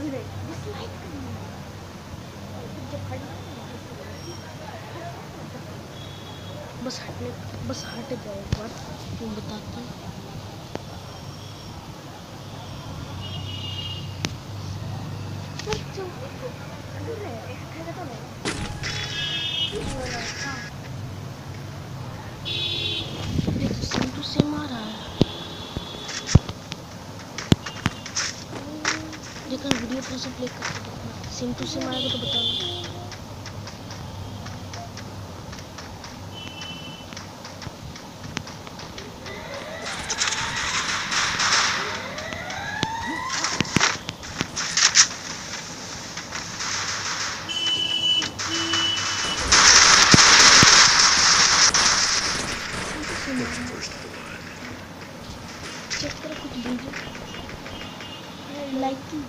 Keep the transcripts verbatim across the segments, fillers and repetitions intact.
अभी नहीं डिसलाइक जब खड़ी बस हटने बस हट जाए एक बार तो बताता हूँ। सेम टू सेम आ रहा है लेकिन वीडियो पर से प्ले करके सेम टू सेम आएगा तो बताना। चेक करो कुछ वीडियो लाइक की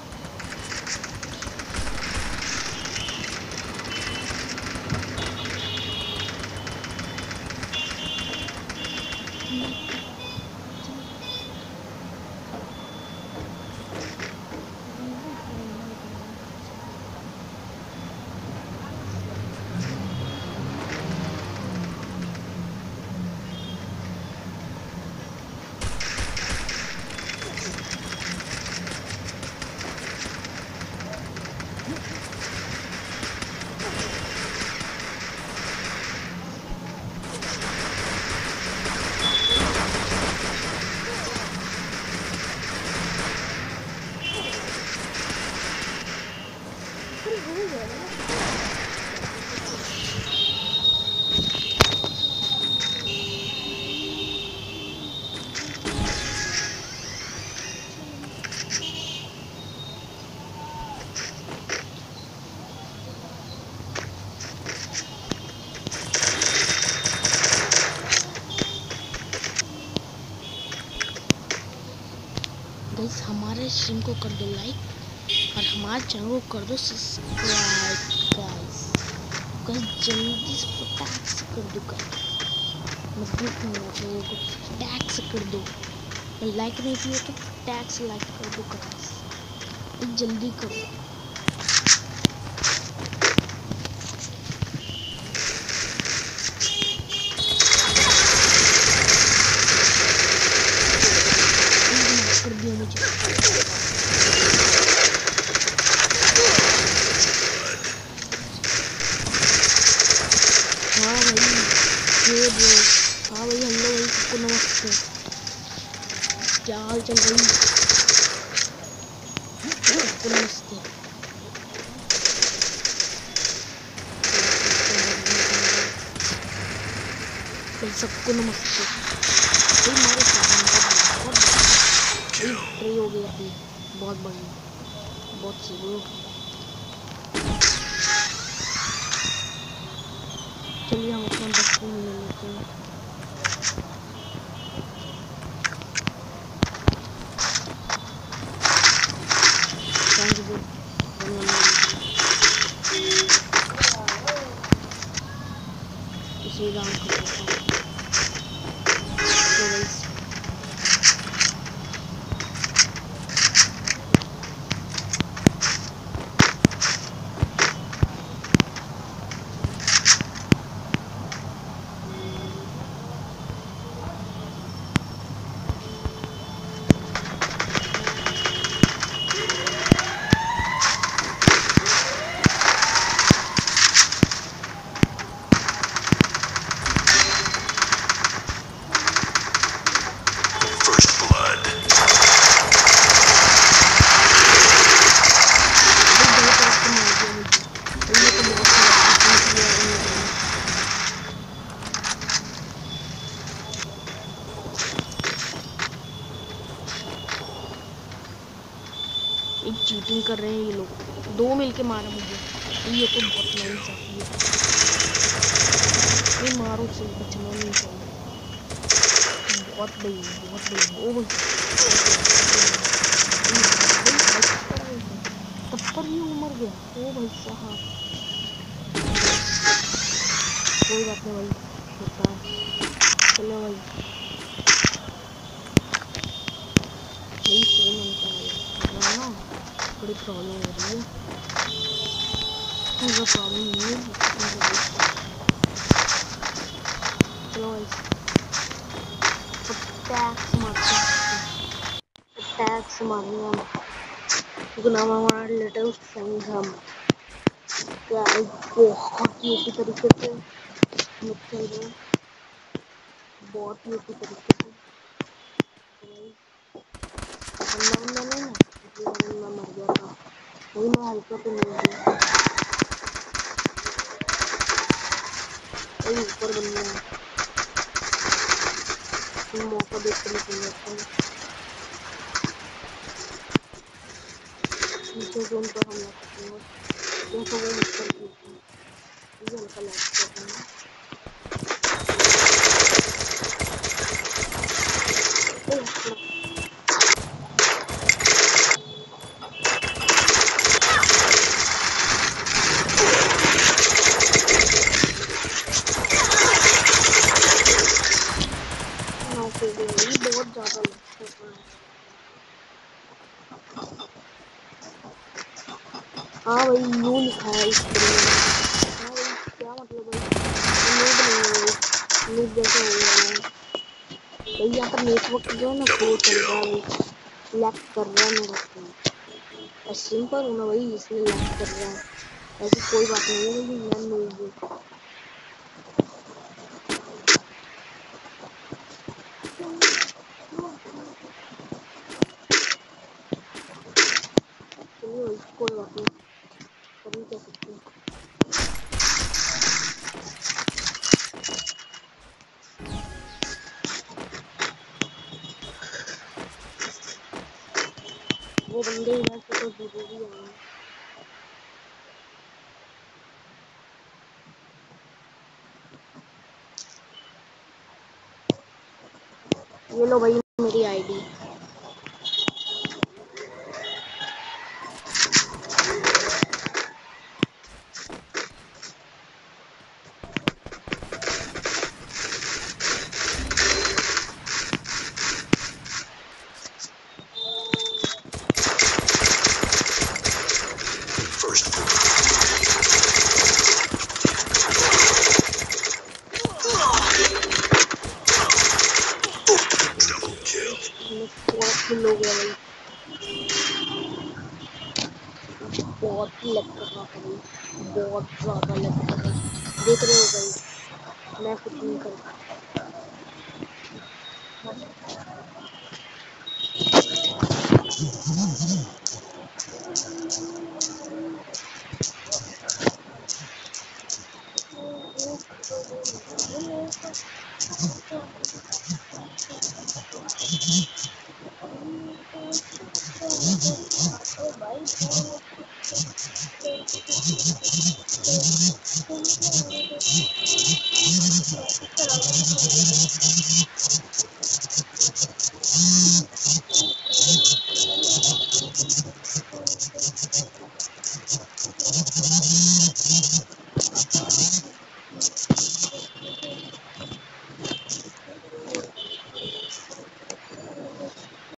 गाइस हमारे स्ट्रीम को कर दो लाइक और हमारे चैनल को कर दो सब्सक्राइब गाइस गाइस जल्दी से फटाक से कर दो गाइस मैं देख रहा हूँ आप लोगों को फटाक से कर दो लाइक नहीं किया तो फटाक से लाइक कर दो गाइस जल्दी करो। हाँ भाई हेलो भाई सबको नमस्ते क्या हाल चल रही सबको नमस्ते भाई सबको नमस्ते भाई हमारे साथ ट्रे हो गया अभी बहुत बढ़िया बहुत सही। चलिए हम अपना डस्टबिन ले लेते हैं। इसे राउंड कर देता हूँ। एक चीटिंग कर रहे हैं ये लोग दो मिलके मारा मुझे ये तो बहुत नाइस है ये मारो से बचना नहीं चाहिए बहुत बड़ी बहुत बड़ी ओ तब पर ही उमर गया ओ भाई साहब कोई बात नहीं भाई होता है चलो भाई नहीं फोन होता है ना थोड़ी प्रॉब्लम हो रही है, कोई प्रॉब्लम नहीं है। चलो टैक्स मारते हैं, टैक्स मारेंगे हम, क्योंकि नाम हमारा लिटिल संगम बहुत ही अच्छी तरीके से हम खेल रहे हैं, बहुत ही अच्छी तरीके से। बंदा बंदा नहीं ना, इसलिए बंदा मर गया था, वही मैं हल्का पे मिल गया, वही ऊपर बन गया, मौका देख के निकल जाता हूँ, पीछे से उन पर हमला करूँगा, जैसा वो मुझपर किया था, ये हल्का लैग कर रहा है। बहुत ज्यादा लग रहा है। हाँ भाई यू लिखा है इस पर। हाँ भाई क्या मतलब भाई, न्यूज़ नहीं है भाई, न्यूज़ जैसा हो गया है भाई। यहाँ पर नेटवर्क जो है ना स्लो चल रहा है भाई, लैग कर रहा है मेरा फोन, और सिंपल हूँ ना भाई इसलिए लैग कर रहा है, ऐसी कोई बात नहीं है भाई, मैं नूब हूँ। चलिए भाई कोई बात नहीं, कभी कह सकते हैं। वो बंदे इधर से तो जरूरी आए, ये लो भाई मेरी आईडी। बहुत किल हो गया भाई, बहुत ही लग कर रहा था भाई, बहुत ज्यादा लग कर रहा, देख रहे हो भाई मैं कुछ नहीं कर